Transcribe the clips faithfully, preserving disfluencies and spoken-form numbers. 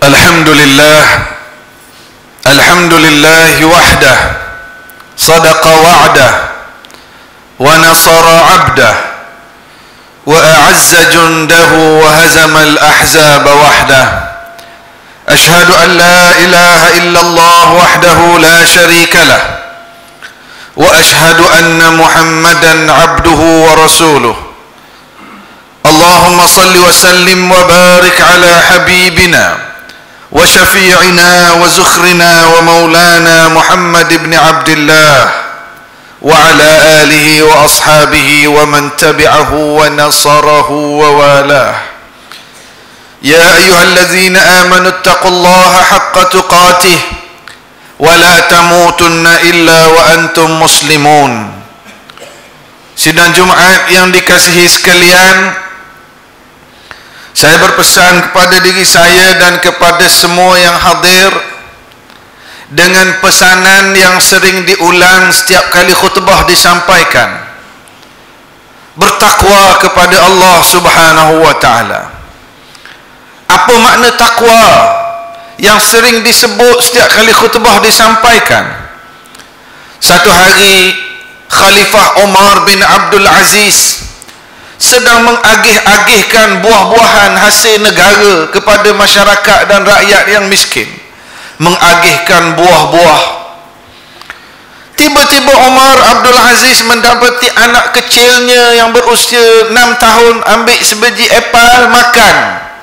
الحمد لله الحمد لله وحده صدق وعده ونصر عبده وأعز جنده وهزم الأحزاب وحده أشهد أن لا إله إلا الله وحده لا شريك له وأشهد أن محمدا عبده ورسوله اللهم صل وسلم وبارك على حبيبنا وشفيعنا وزخرنا ومولانا محمد بن عبد الله وعلى آله وأصحابه ومن تبعه ونصره ووالاه يا أيها الذين آمنوا اتقوا الله حق تقاته ولا تموتن إلا وأنتم مسلمون. Sidang Jumaat yang dikasihi sekalian, saya berpesan kepada diri saya dan kepada semua yang hadir dengan pesanan yang sering diulang setiap kali khutbah disampaikan. Bertakwa kepada Allah Subhanahu wa taala. Apa makna takwa yang sering disebut setiap kali khutbah disampaikan? Satu hari Khalifah Umar bin Abdul Aziz sedang mengagih-agihkan buah-buahan hasil negara kepada masyarakat dan rakyat yang miskin. Mengagihkan buah-buah. Tiba-tiba Umar Abdul Aziz mendapati anak kecilnya yang berusia enam tahun ambil sebiji apel makan.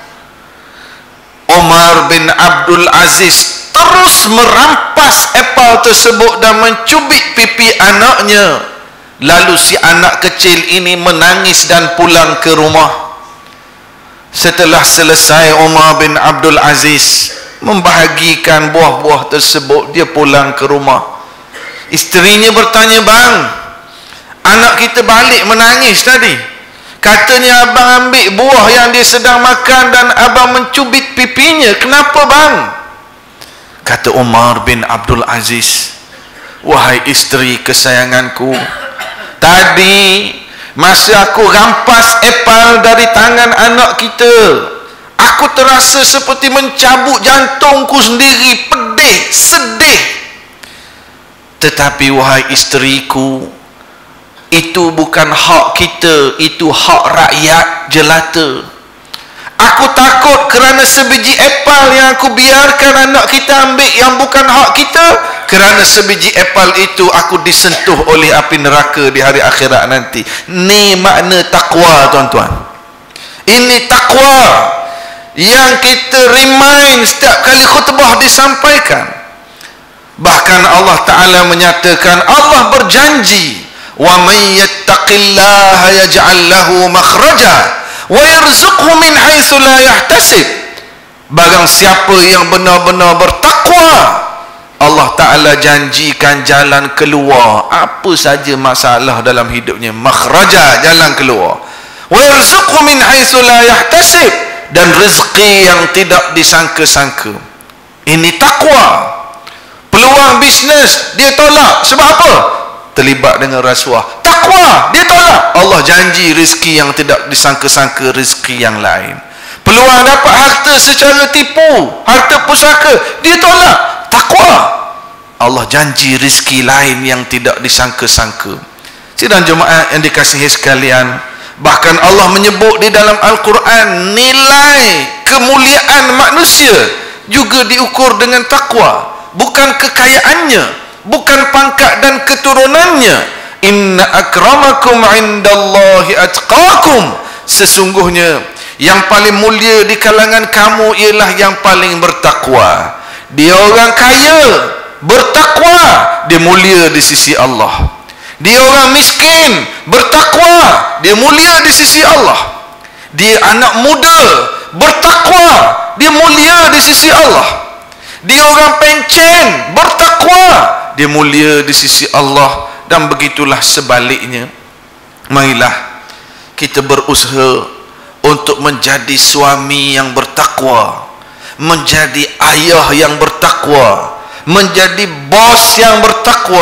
Umar bin Abdul Aziz terus merampas apel tersebut dan mencubit pipi anaknya. Lalu si anak kecil ini menangis dan pulang ke rumah. Setelah selesai Umar bin Abdul Aziz membahagikan buah-buah tersebut, dia pulang ke rumah. Isterinya bertanya, "Bang, anak kita balik menangis tadi. Katanya abang ambil buah yang dia sedang makan dan abang mencubit pipinya. Kenapa, bang?" Kata Umar bin Abdul Aziz, "Wahai isteri kesayanganku, tadi masa aku rampas apel dari tangan anak kita, aku terasa seperti mencabut jantungku sendiri, pedih, sedih. Tetapi wahai isteriku, itu bukan hak kita, itu hak rakyat jelata. Aku takut kerana sebiji apel yang aku biarkan anak kita ambil yang bukan hak kita, kerana sebiji apel itu aku disentuh oleh api neraka di hari akhirat nanti." Ini makna takwa, tuan-tuan. Ini takwa yang kita remind setiap kali khutbah disampaikan. Bahkan Allah Ta'ala menyatakan, Allah berjanji, "Wa may yattaqillaha yaj'al lahu makhraja wa yarzuqhu min haitsu la yahtasib." Barang siapa yang benar-benar bertakwa, Allah Ta'ala janjikan jalan keluar apa saja masalah dalam hidupnya. Makhraja, jalan keluar. Wa yarzuqhu min haitsu la yahtasib, dan rezeki yang tidak disangka-sangka. Ini takwa. Peluang bisnes dia tolak. Sebab apa? Terlibat dengan rasuah. Takwa, dia tolak. Allah janji rezeki yang tidak disangka-sangka, rezeki yang lain. Peluang dapat harta secara tipu, harta pusaka, dia tolak. Takwa. Allah janji rezeki lain yang tidak disangka-sangka. Sidang Jumaat yang dikasihi sekalian, bahkan Allah menyebut di dalam Al-Quran, nilai kemuliaan manusia juga diukur dengan takwa. Bukan kekayaannya, bukan pangkat dan keturunannya. Inna akramakum indallahi atqakum. Sesungguhnya yang paling mulia di kalangan kamu ialah yang paling bertakwa. Dia orang kaya, bertakwa, dia mulia di sisi Allah. Dia orang miskin, bertakwa, dia mulia di sisi Allah. Dia anak muda, bertakwa, dia mulia di sisi Allah. Dia orang pencen, bertakwa, dia mulia di sisi Allah. Dan begitulah sebaliknya. Marilah kita berusaha untuk menjadi suami yang bertakwa, menjadi ayah yang bertakwa, menjadi bos yang bertakwa,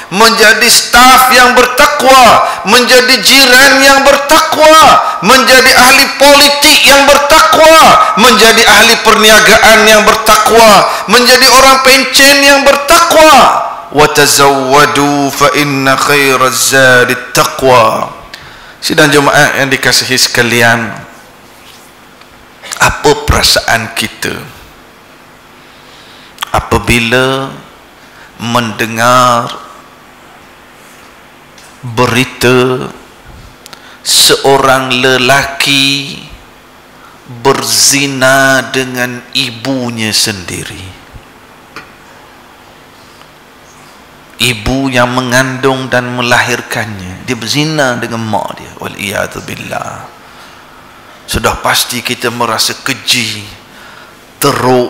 menjadi staf yang bertakwa, menjadi jiran yang bertakwa, menjadi ahli politik yang bertakwa, menjadi ahli perniagaan yang bertakwa, menjadi orang pencen yang bertakwa. Wa tazawwadu fa inna khairaz zadit taqwa. Sidang jemaah yang dikasihi sekalian, apa perasaan kita apabila mendengar berita seorang lelaki berzina dengan ibunya sendiri, ibu yang mengandung dan melahirkannya, dia berzina dengan mak dia, waliyadzubillah. Sudah pasti kita merasa keji, teruk,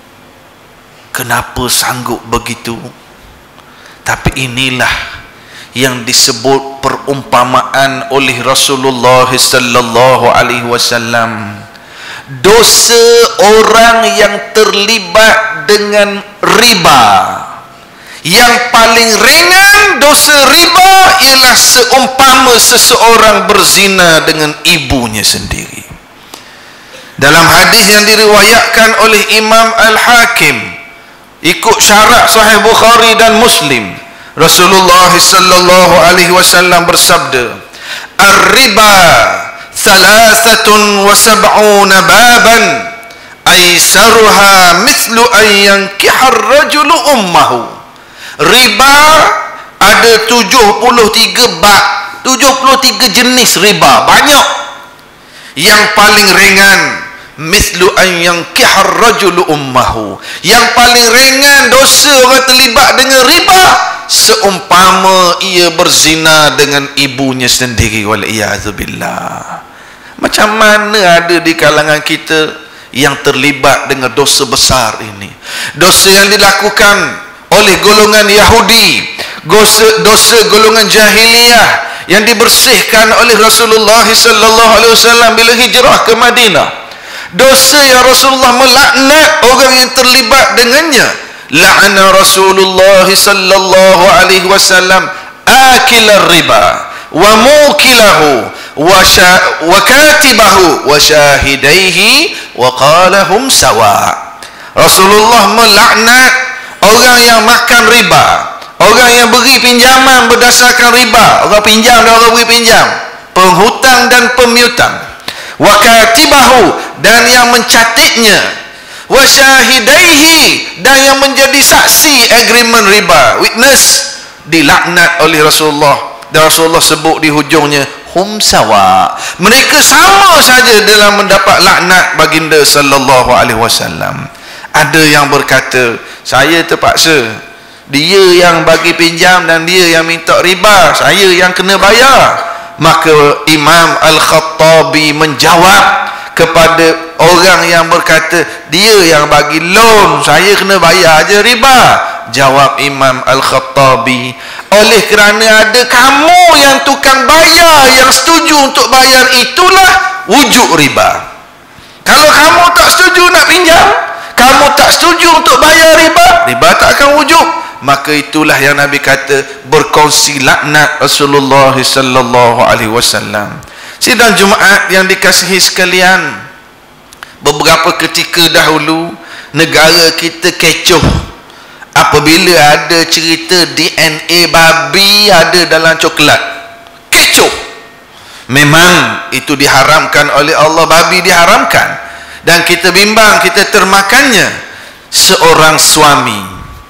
kenapa sanggup begitu. Tapi inilah yang disebut perumpamaan oleh Rasulullah sallallahu alaihi wasallam, dosa orang yang terlibat dengan riba. Yang paling ringan dosa riba ialah seumpama seseorang berzina dengan ibunya sendiri. Dalam hadis yang diriwayatkan oleh Imam Al-Hakim ikut syarah Sahih Bukhari dan Muslim, Rasulullah sallallahu alaihi wasallam bersabda, "Ar-riba thalathatun wa sab'una baban, aisaruha mithlu an yankiha ar-rajulu ummahu." Riba ada tujuh puluh tiga bab, tujuh puluh tiga jenis riba, banyak. Yang paling ringan mislu an yankihar rajulu ummahu, yang paling ringan dosa orang terlibat dengan riba seumpama ia berzina dengan ibunya sendiri, waliyadzubillah. Macam mana ada di kalangan kita yang terlibat dengan dosa besar ini, dosa yang dilakukan oleh golongan Yahudi, dosa, dosa golongan jahiliyah yang dibersihkan oleh Rasulullah sallallahu alaihi wasallam bila hijrah ke Madinah. Dosa yang Rasulullah melaknat orang yang terlibat dengannya. La'ana Rasulullah sallallahu alaihi wasallam akilar riba wa mukilahu wa wa katibahu wa syahidaihi wa qala hum sawa. Rasulullah melaknat orang yang makan riba, orang yang beri pinjaman berdasarkan riba, orang pinjam dan orang beri pinjam, penghutang dan pemiutang, wa katibahu, dan yang mencatatnya, wa syahidaihi, dan yang menjadi saksi agreement riba, witness, dilaknat oleh Rasulullah. Dan Rasulullah sebut di hujungnya, hum sawa, mereka sama saja dalam mendapat laknat baginda sallallahu alaihi wasallam. Ada yang berkata, saya terpaksa, dia yang bagi pinjam dan dia yang minta riba, saya yang kena bayar. Maka Imam Al-Khattabi menjawab kepada orang yang berkata, dia yang bagi loan, saya kena bayar aja riba. Jawab Imam Al-Khattabi, oleh kerana ada kamu yang tukang bayar, yang setuju untuk bayar, itulah wujud riba. Kalau kamu tak setuju nak pinjam, kamu tak setuju untuk bayar riba, riba tak akan wujud. Maka itulah yang Nabi kata berkongsi laknat Rasulullah sallallahu alaihi wasallam. Sidang Jumaat yang dikasihi sekalian, beberapa ketika dahulu negara kita kecoh apabila ada cerita D N A babi ada dalam coklat. Kecoh. Memang itu diharamkan oleh Allah, babi diharamkan. Dan kita bimbang, kita termakannya. Seorang suami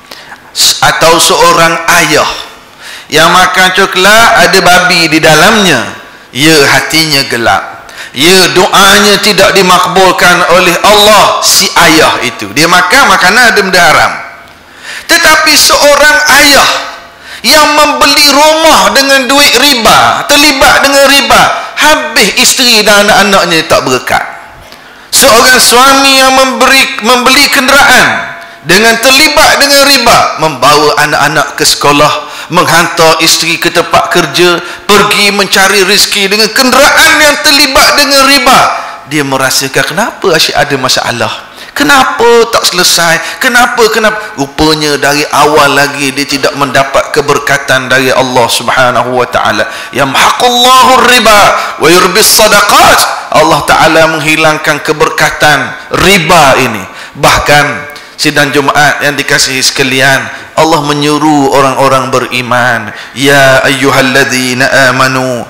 atau seorang ayah yang makan coklat ada babi di dalamnya, ya hatinya gelap, ya doanya tidak dimakbulkan oleh Allah. Si ayah itu, dia makan makanan ada benda haram. Tetapi seorang ayah yang membeli rumah dengan duit riba, terlibat dengan riba, habis isteri dan anak-anaknya tak berkat. Seorang suami yang memberi membeli kenderaan dengan terlibat dengan riba, membawa anak-anak ke sekolah, menghantar isteri ke tempat kerja, pergi mencari rezeki dengan kenderaan yang terlibat dengan riba. Dia merasakan, kenapa asyik ada masalah? Kenapa tak selesai? Kenapa? Kenapa? Rupanya dari awal lagi dia tidak mendapat keberkatan dari Allah Subhanahu wa taala. Yamhaqullahu riba wa yurbis sadaqat. Allah taala menghilangkan keberkatan riba ini. Bahkan sidang Jumaat yang dikasihi sekalian, Allah menyuruh orang-orang beriman, ya ayyuhalladzina amanu,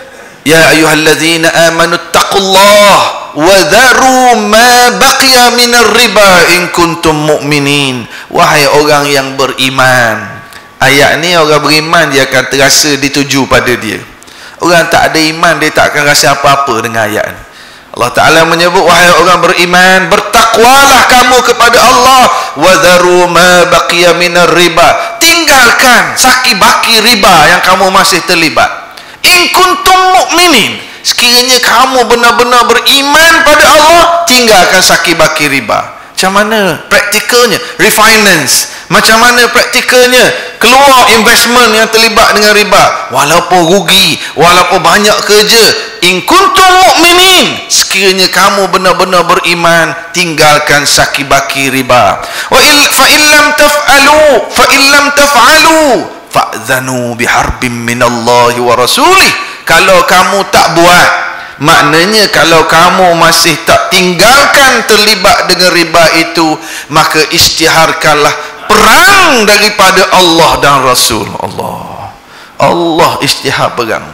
ya ayyuhalladzina amanu taqullah wa dharu ma baqiya minar riba in kuntum mu'minin. Wahai orang yang beriman. Ayat ni orang beriman dia akan terasa dituju pada dia. Orang tak ada iman dia tak akan rasa apa-apa dengan ayat ni. Allah Ta'ala menyebut, wahai orang beriman, bertakwalah kamu kepada Allah, wa dharu ma baqiya minar riba, tinggalkan saki-baki riba yang kamu masih terlibat. In kuntum mu'minin, sekiranya kamu benar-benar beriman pada Allah, tinggalkan saki-baki riba. Macam mana praktikalnya? Refinance. Macam mana praktikalnya? Keluar investment yang terlibat dengan riba. Walaupun rugi, walaupun banyak kerja. In kuntum mu'minin, sekiranya kamu benar-benar beriman, tinggalkan saki-baki riba. Wa il fa illam taf'alu fa illam taf'alu fa'dhanu biharbin minallahi wa rasulih. Kalau kamu tak buat, maknanya kalau kamu masih tak tinggalkan terlibat dengan riba itu, maka isytiharkanlah perang daripada Allah dan Rasul. Allah Allah isytihar perang.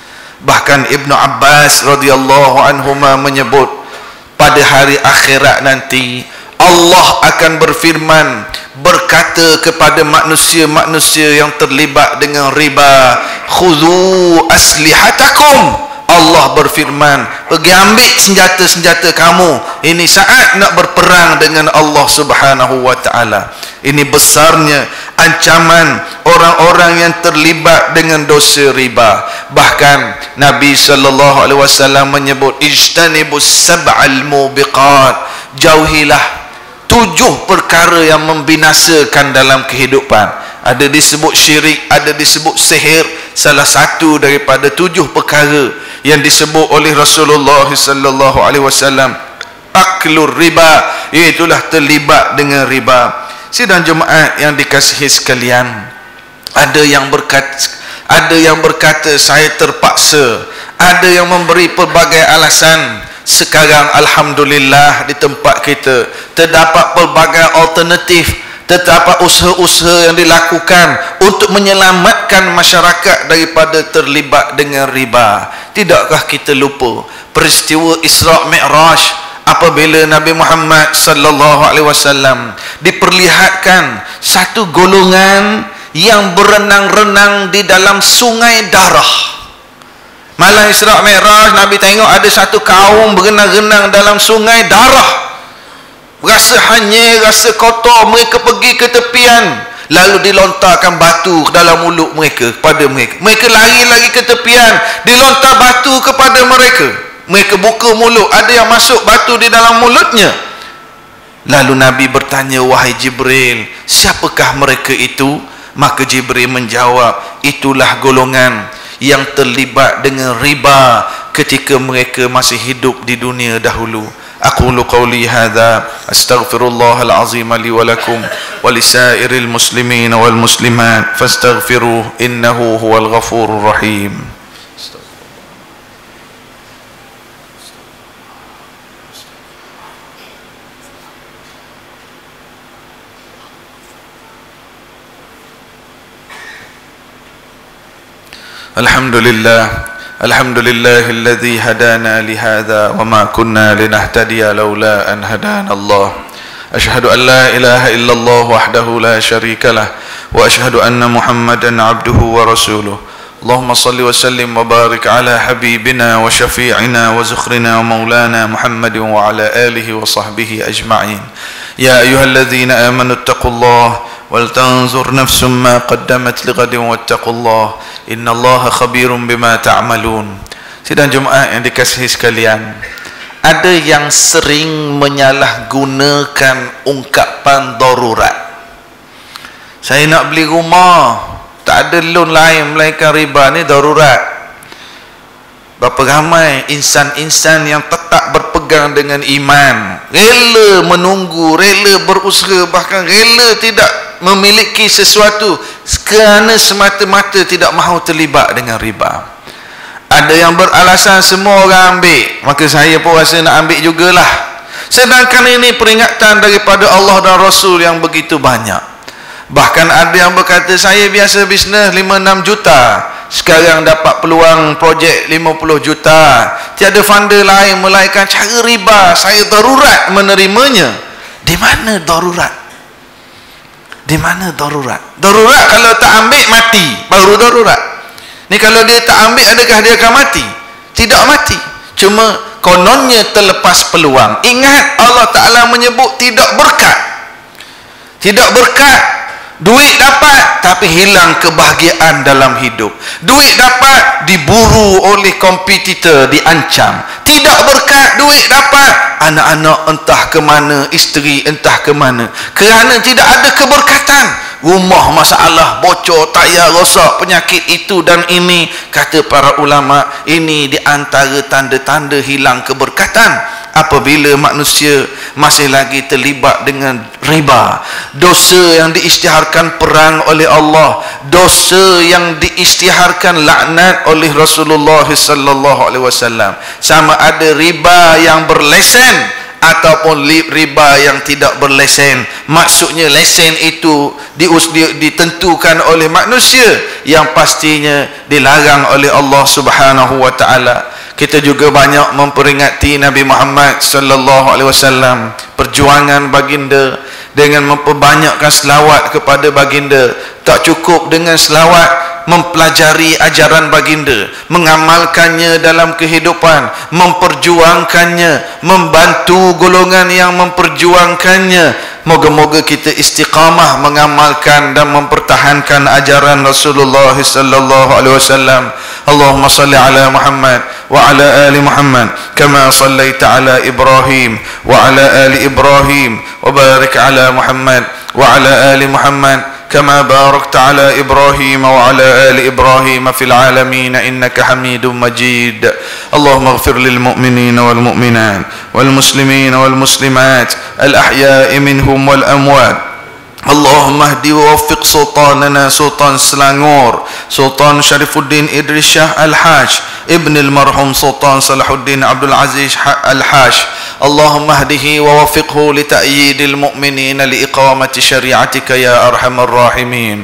Bahkan Ibnu Abbas radhiyallahu anhuma menyebut, pada hari akhirat nanti Allah akan berfirman, berkata kepada manusia-manusia yang terlibat dengan riba, khudhu aslihatakum. Allah berfirman, pergi ambil senjata-senjata kamu. Ini saat nak berperang dengan Allah Subhanahu wa taala. Ini besarnya ancaman orang-orang yang terlibat dengan dosa riba. Bahkan Nabi sallallahu alaihi wasallam menyebut, ijtanibus sab'al mubiqat, jauhilah tujuh perkara yang membinasakan dalam kehidupan. Ada disebut syirik, ada disebut sihir. Salah satu daripada tujuh perkara yang disebut oleh Rasulullah sallallahu alaihi wasallam, aklur riba, iaitulah terlibat dengan riba. Sidang Jumaat yang dikasihi sekalian, ada yang berkata, ada yang berkata saya terpaksa, ada yang memberi pelbagai alasan. Sekarang alhamdulillah di tempat kita terdapat pelbagai alternatif, terdapat usaha-usaha yang dilakukan untuk menyelamatkan masyarakat daripada terlibat dengan riba. Tidakkah kita lupa peristiwa Isra' Mi'raj apabila Nabi Muhammad sallallahu alaihi wasallam diperlihatkan satu golongan yang berenang-renang di dalam sungai darah. Malam Isra' Mi'raj, Nabi tengok ada satu kaum berenang-renang dalam sungai darah. Rasa hanyir, rasa kotor, mereka pergi ke tepian, lalu dilontarkan batu ke dalam mulut mereka, kepada mereka. Mereka lari-lari ke tepian, dilontar batu kepada mereka. Mereka buka mulut, ada yang masuk batu di dalam mulutnya. Lalu Nabi bertanya, wahai Jibril, siapakah mereka itu? Maka Jibril menjawab, itulah golongan yang terlibat dengan riba ketika mereka masih hidup di dunia dahulu. أقول قولي هذا أستغفر الله العظيم لي ولكم ولسائر المسلمين والمسلمات فاستغفروه إنه هو الغفور الرحيم. الحمد لله الحمد لله الذي هدانا لهذا وما كنا لنهتدي لولا أن هدانا الله. أشهد أن لا إله إلا الله وحده لا شريك له وأشهد أن محمدا عبده ورسوله. اللهم صل وسلم وبارك على حبيبنا وشفيعنا وزخرنا ومولانا محمد وعلى آله وصحبه أجمعين. يا أيها الذين آمنوا اتقوا الله ولتنظر نفس ما قدمت لغد واتقوا الله إن الله خبير بما تعملون. Sidang Jumaat yang dikasihi sekalian, ada yang sering menyalahgunakan ungkapan darurat. Saya nak beli rumah, tak ada loan lain melainkan riba, ni darurat. Berapa ramai insan-insan yang tetap berpegang berpegang dengan iman, rela menunggu, rela berusaha, bahkan rela tidak memiliki sesuatu kerana semata-mata tidak mahu terlibat dengan riba. Ada yang beralasan semua orang ambil, maka saya pun rasa nak ambil jugalah. Sedangkan ini peringatan daripada Allah dan Rasul yang begitu banyak. Bahkan ada yang berkata, saya biasa bisnes lima enam juta, sekarang dapat peluang projek lima puluh juta, tiada funder lain melainkan cara riba, saya darurat menerimanya. Di mana darurat? Di mana darurat? Darurat kalau tak ambil mati, baru darurat. Ni kalau dia tak ambil, adakah dia akan mati? Tidak mati, cuma kononnya terlepas peluang. Ingat, Allah Ta'ala menyebut tidak berkat. Tidak berkat. Duit dapat tapi hilang kebahagiaan dalam hidup. Duit dapat diburu oleh kompetitor, diancam. Tidak berkat, duit dapat, anak-anak entah ke mana, isteri entah ke mana. Kerana tidak ada keberkatan. Rumah masalah, bocor, tayar rosak, penyakit itu dan ini. Kata para ulama, ini di antara tanda-tanda hilang keberkatan. Apabila manusia masih lagi terlibat dengan riba, dosa yang diisytiharkan perang oleh Allah, dosa yang diisytiharkan laknat oleh Rasulullah sallallahu alaihi wasallam, sama ada riba yang berlesen ataupun riba yang tidak berlesen. Maksudnya lesen itu ditentukan oleh manusia, yang pastinya dilarang oleh Allah Subhanahu wa taala. Kita juga banyak memperingati Nabi Muhammad sallallahu alaihi wasallam, perjuangan baginda dengan memperbanyakkan selawat kepada baginda. Tak cukup dengan selawat, mempelajari ajaran baginda, mengamalkannya dalam kehidupan, memperjuangkannya, membantu golongan yang memperjuangkannya. Moga-moga kita istiqamah mengamalkan dan mempertahankan ajaran Rasulullah sallallahu alaihi wasallam. Allahumma salli ala Muhammad wa ala ali Muhammad kama sallaita ala Ibrahim wa ala ali Ibrahim wa barik ala Muhammad wa ala ali Muhammad كما باركت على إبراهيم وعلى آل إبراهيم في العالمين إنك حميد مجيد. اللهم اغفر للمؤمنين والمؤمنات والمسلمين والمسلمات الأحياء منهم والأموات. اللهم اهدي ووفق سلطاننا سلطان سلانغور سلطان شريف الدين إدريس شاه الحاج ابن المرحوم سلطان صلاح الدين عبد العزيز الحاج. اللهم اهده ووفقه لتأييد المؤمنين لإقامة شريعتك يا أرحم الراحمين.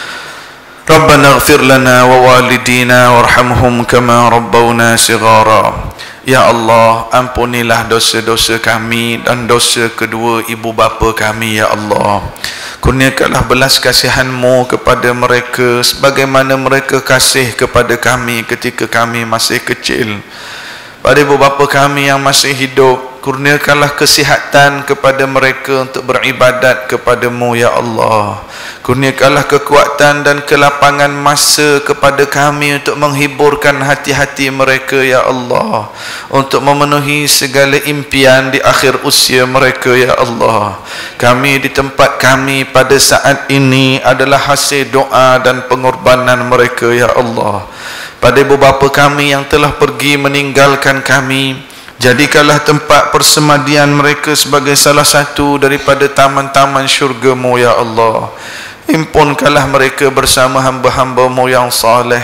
ربنا اغفر لنا ووالدينا وارحمهم كما ربونا صغارا. Ya Allah, ampunilah dosa-dosa kami dan dosa kedua ibu bapa kami, ya Allah. Kurniakanlah belas kasihan-Mu kepada mereka sebagaimana mereka kasih kepada kami ketika kami masih kecil. Pada ibu bapa kami yang masih hidup, kurniakanlah kesihatan kepada mereka untuk beribadat kepada-Mu, ya Allah. Kurniakanlah kekuatan dan kelapangan masa kepada kami untuk menghiburkan hati-hati mereka, ya Allah, untuk memenuhi segala impian di akhir usia mereka, ya Allah. Kami di tempat kami pada saat ini adalah hasil doa dan pengorbanan mereka, ya Allah. Pada ibu bapa kami yang telah pergi meninggalkan kami, jadikanlah tempat persemadian mereka sebagai salah satu daripada taman-taman syurga-Mu, ya Allah. Himpunkanlah mereka bersama hamba-hamba-Mu yang saleh.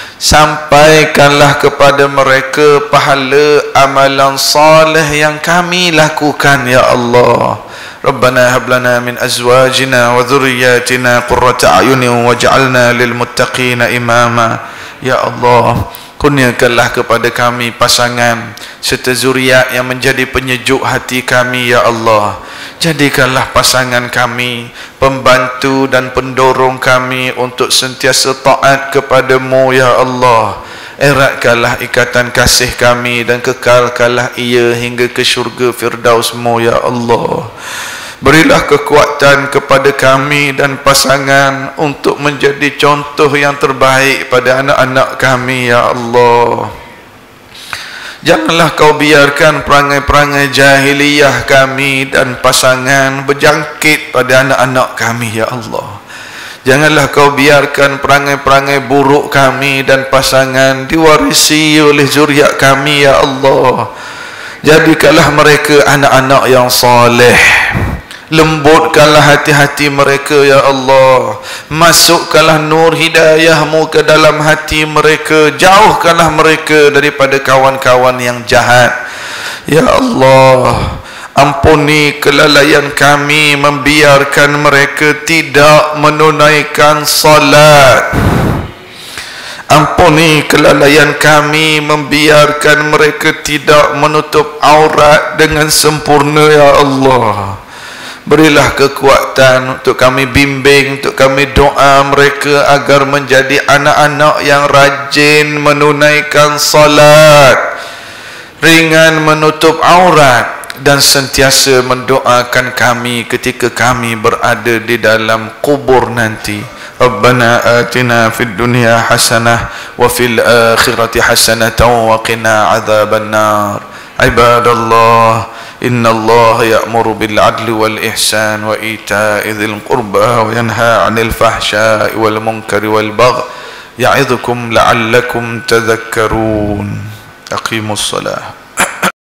Sampaikanlah kepada mereka pahala amalan saleh yang kami lakukan, ya Allah. Rabbana hab lana min azwajina wa dhurriyyatina qurrata a'yunin waj'alna lil muttaqina imama. Ya Allah, kurniakanlah kepada kami pasangan serta zuriat yang menjadi penyejuk hati kami, ya Allah. Jadikanlah pasangan kami pembantu dan pendorong kami untuk sentiasa taat kepada-Mu, ya Allah. Eratkanlah ikatan kasih kami dan kekalkanlah ia hingga ke syurga Firdaus-Mu, ya Allah. Berilah kekuatan kepada kami dan pasangan untuk menjadi contoh yang terbaik pada anak-anak kami, ya Allah. Janganlah Kau biarkan perangai-perangai jahiliyah kami dan pasangan berjangkit pada anak-anak kami, ya Allah. Janganlah Kau biarkan perangai-perangai buruk kami dan pasangan diwarisi oleh zuriat kami, ya Allah. Jadikanlah mereka anak-anak yang soleh. Lembutkanlah hati-hati mereka ya Allah. Masukkanlah nur hidayahmu ke dalam hati mereka. Jauhkanlah mereka daripada kawan-kawan yang jahat. Ya Allah, ampuni kelalaian kami membiarkan mereka tidak menunaikan salat. Ampuni kelalaian kami membiarkan mereka tidak menutup aurat dengan sempurna ya Allah. Berilah kekuatan untuk kami bimbing, untuk kami doa mereka agar menjadi anak-anak yang rajin menunaikan salat, ringan menutup aurat, dan sentiasa mendoakan kami ketika kami berada di dalam kubur nanti. Rabbana atina fid dunya hasanah wa fil akhirati hasanatan wa qina adzaban nar. Ibadallah, inna Allah ya'muru bil adli wal ihsan wa ita'i dzil qurba wa yanha 'anil fahsya'i wal munkari wal baghi ya'idhukum la'allakum tadhakkarun. Aqimus salah.